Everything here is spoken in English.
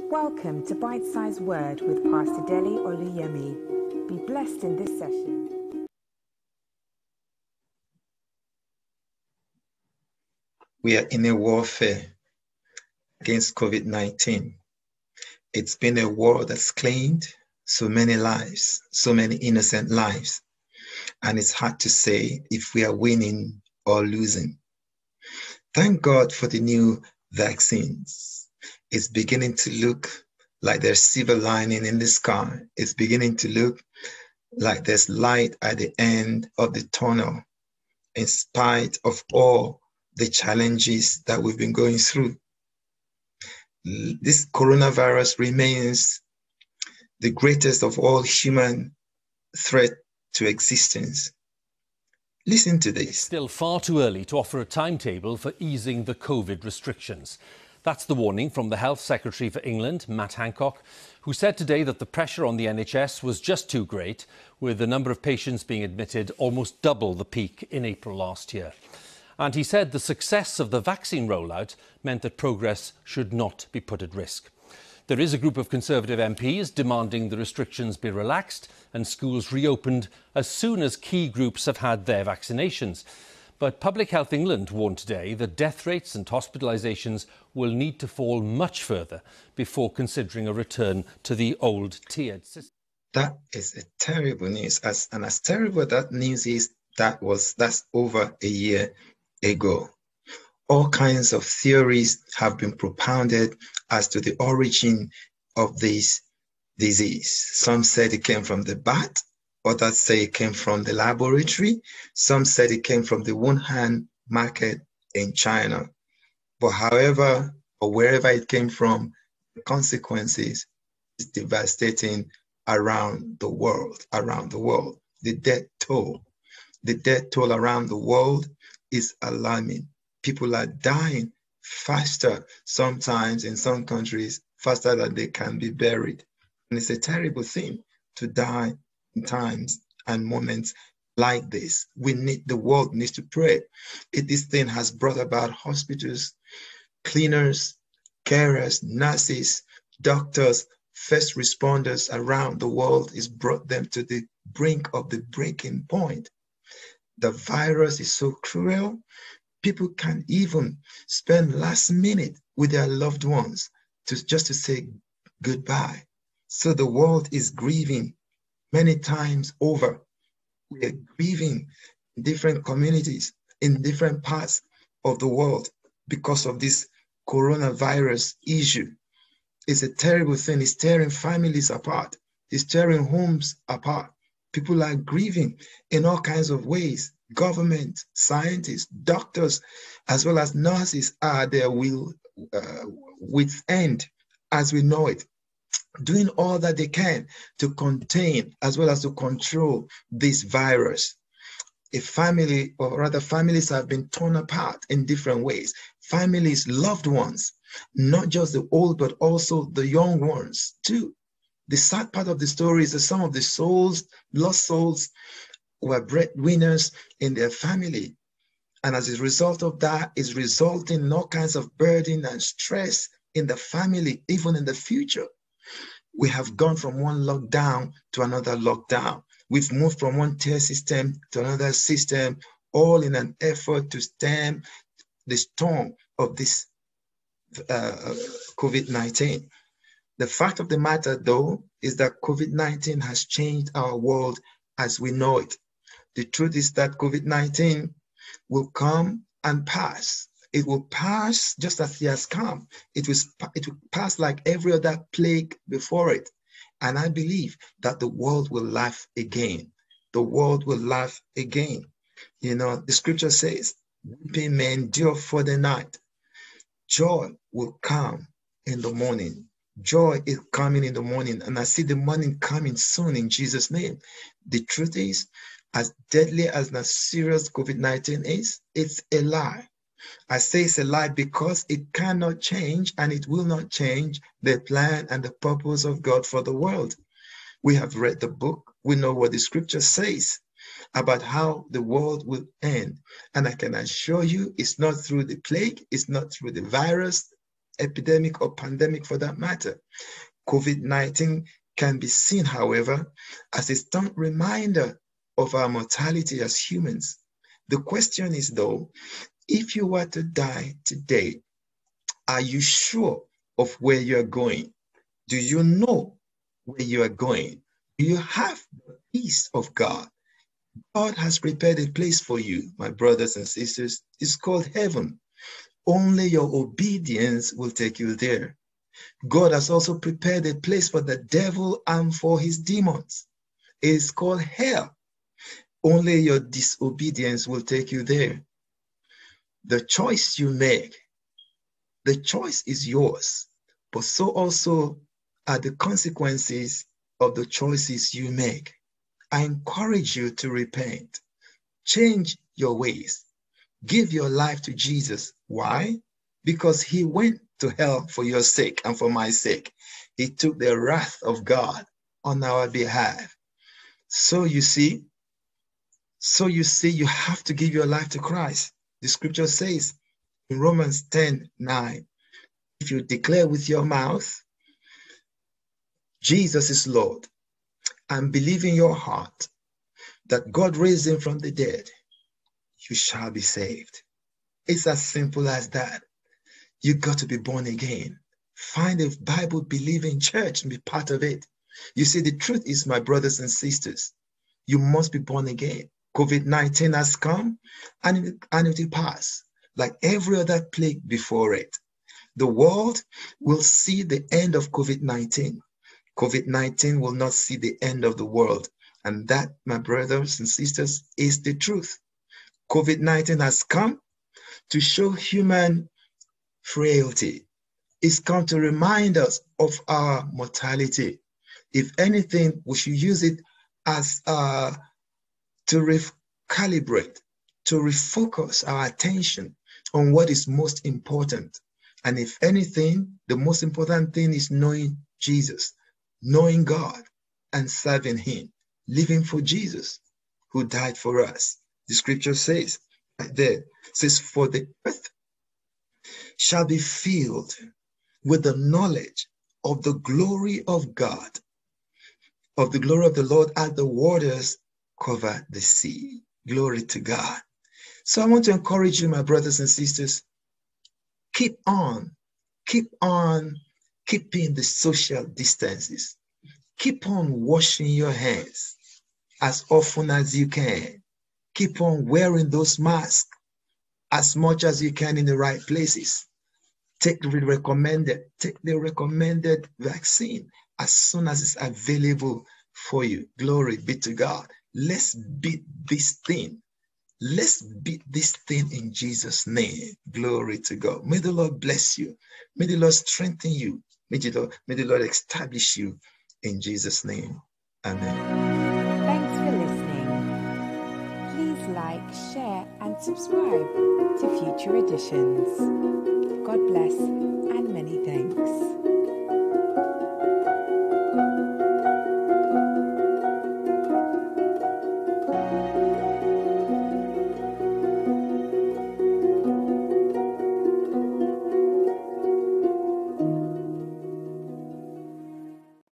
Welcome to Bite Size Word with Pastor Dele Oluyemi. Be blessed in this session. We are in a warfare against COVID-19. It's been a war that's claimed so many lives, so many innocent lives. And it's hard to say if we are winning or losing. Thank God for the new vaccines. It's beginning to look like there's silver lining in the sky. It's beginning to look like there's light at the end of the tunnel, in spite of all the challenges that we've been going through. This coronavirus remains the greatest of all human threat to existence. Listen to this. It's still far too early to offer a timetable for easing the COVID restrictions. That's the warning from the Health Secretary for England, Matt Hancock, who said today that the pressure on the NHS was just too great, with the number of patients being admitted almost double the peak in April last year. And he said the success of the vaccine rollout meant that progress should not be put at risk. There is a group of Conservative MPs demanding the restrictions be relaxed and schools reopened as soon as key groups have had their vaccinations. But Public Health England warned today that death rates and hospitalisations will need to fall much further before considering a return to the old tiered system. That is a terrible news. As terrible that news is, that's over a year ago. All kinds of theories have been propounded as to the origin of this disease. Some said it came from the bat, others say it came from the laboratory, some said it came from the Wuhan market in China. But however or wherever it came from, the consequences is devastating around the world. The death toll around the world is alarming. People are dying faster, sometimes in some countries, faster than they can be buried. And it's a terrible thing to die in times and moments like this. The world needs to pray. This thing has brought about hospitals, cleaners, carers, nurses, doctors, first responders around the world. It's brought them to the brink of the breaking point. The virus is so cruel. People can't even spend last minute with their loved ones just to say goodbye. So the world is grieving many times over. We are grieving in different communities, in different parts of the world because of this coronavirus issue. It's a terrible thing. It's tearing families apart. It's tearing homes apart. People are grieving in all kinds of ways. Government, scientists, doctors, as well as nurses are there with end as we know it, doing all that they can to contain as well as to control this virus. A family, or rather families, have been torn apart in different ways. Families, loved ones, not just the old, but also the young ones too. The sad part of the story is that some of the lost souls, were breadwinners in their family. And as a result of that, is resulting in all kinds of burden and stress in the family, even in the future. We have gone from one lockdown to another lockdown. We've moved from one tier system to another system, all in an effort to stem the storm of this COVID-19. The fact of the matter, though, is that COVID-19 has changed our world as we know it. The truth is that COVID-19 will come and pass. It will pass just as it has come. It will pass like every other plague before it. And I believe that the world will laugh again. The world will laugh again. You know, the scripture says, weeping may endure for the night. Joy will come in the morning. Joy is coming in the morning. And I see the morning coming soon in Jesus' name. The truth is, as deadly as the serious COVID-19 is, it's a lie. I say it's a lie because it cannot change and it will not change the plan and the purpose of God for the world. We have read the book. We know what the scripture says about how the world will end. And I can assure you it's not through the plague, it's not through the virus, epidemic or pandemic for that matter. COVID-19 can be seen, however, as a stern reminder of our mortality as humans. The question is, though, if you were to die today, are you sure of where you are going? Do you know where you are going? Do you have the peace of God? God has prepared a place for you, my brothers and sisters. It's called heaven. Only your obedience will take you there. God has also prepared a place for the devil and for his demons. It is called hell. Only your disobedience will take you there. The choice you make, the choice is yours, but so also are the consequences of the choices you make. I encourage you to repent, change your ways, give your life to Jesus. Why? Because he went to hell for your sake and for my sake. He took the wrath of God on our behalf. So you see, you have to give your life to Christ. The scripture says in Romans 10:9, if you declare with your mouth, Jesus is Lord, and believe in your heart that God raised him from the dead, you shall be saved. It's as simple as that. You got to be born again. Find a Bible-believing church and be part of it. You see, the truth is, my brothers and sisters, you must be born again. COVID-19 has come and it will pass like every other plague before it. The world will see the end of COVID-19. COVID-19 will not see the end of the world. And that, my brothers and sisters, is the truth. COVID-19 has come to show human frailty. It's come to remind us of our mortality. If anything, we should use it as to recalibrate, to refocus our attention on what is most important. And if anything, the most important thing is knowing Jesus, knowing God and serving him, living for Jesus who died for us. The scripture says right there, says, for the earth shall be filled with the knowledge of the glory of God, of the glory of the Lord, as the waters cover the sea. Glory to God. So I want to encourage you, my brothers and sisters, keep on keeping the social distances. Keep on washing your hands as often as you can. Keep on wearing those masks as much as you can in the right places. Take the recommended vaccine as soon as it's available for you. Glory be to God. Let's beat this thing. Let's beat this thing in Jesus' name. Glory to God. May the Lord bless you. May the Lord strengthen you. May the Lord establish you in Jesus' name. Amen. Thanks for listening. Please like, share, and subscribe to future editions. God bless and many thanks.